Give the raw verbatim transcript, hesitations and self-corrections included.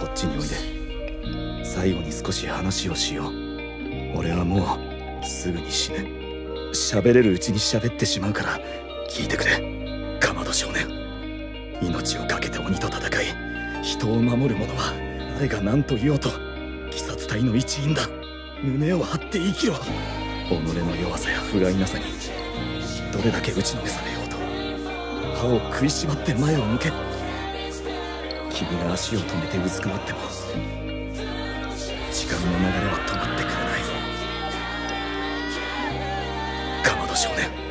こっちにおいで。最後に少し話をしよう。俺はもうすぐに死ぬ。喋れるうちに喋ってしまうから聞いてくれ。かまど少年、命を懸けて鬼と戦い人を守る者は誰が何と言おうと鬼殺隊の一員だ。胸を張って生きろ。己の弱さや不甲斐なさにどれだけ打ちのめされようと歯を食いしばって前を向け。君が足を止めてうずくまっても時間の流れは止まってくれない。かまど少年。